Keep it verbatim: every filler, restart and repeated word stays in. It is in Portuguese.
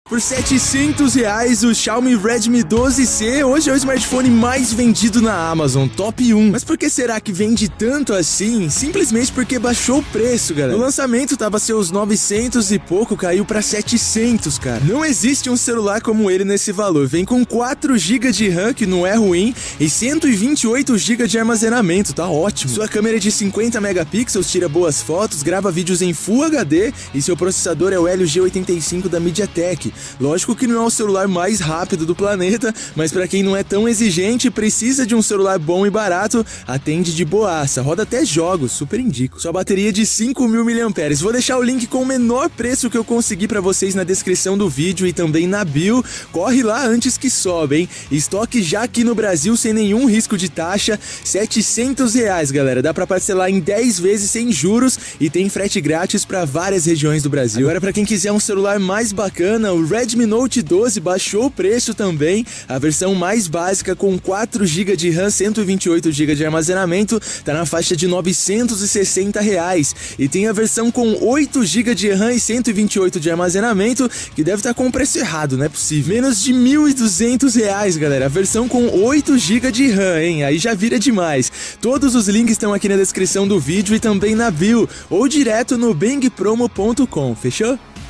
Por setecentos reais, o Xiaomi Redmi doze C hoje é o smartphone mais vendido na Amazon, top um. Mas por que será que vende tanto assim? Simplesmente porque baixou o preço, galera. No lançamento tava seus novecentos e pouco, caiu pra setecentos, cara. Não existe um celular como ele nesse valor. Vem com quatro gigas de RAM, que não é ruim, e cento e vinte e oito gigas de armazenamento, tá ótimo. Sua câmera é de cinquenta megapixels, tira boas fotos, grava vídeos em Full H D e seu processador é o Helio G oitenta e cinco da MediaTek. Lógico que não é o celular mais rápido do planeta, mas pra quem não é tão exigente e precisa de um celular bom e barato, atende de boaça, roda até jogos, super indico. Sua bateria é de cinco mil miliampères-hora. Vou deixar o link com o menor preço que eu consegui pra vocês na descrição do vídeo e também na bio. Corre lá antes que sobe, hein? Estoque já aqui no Brasil sem nenhum risco de taxa, setecentos reais, galera. Dá pra parcelar em dez vezes sem juros e tem frete grátis pra várias regiões do Brasil. Agora, pra quem quiser um celular mais bacana, o Redmi Note doze baixou o preço também. A versão mais básica com quatro gigas de RAM, cento e vinte e oito gigas de armazenamento, tá na faixa de novecentos e sessenta reais. E tem a versão com oito gigas de RAM e cento e vinte e oito de armazenamento, que deve estar com o preço errado, não é possível. Menos de mil e duzentos reais, galera. A versão com oito gigas de RAM, hein? Aí já vira demais. Todos os links estão aqui na descrição do vídeo e também na bio, ou direto no bang promo ponto com, fechou?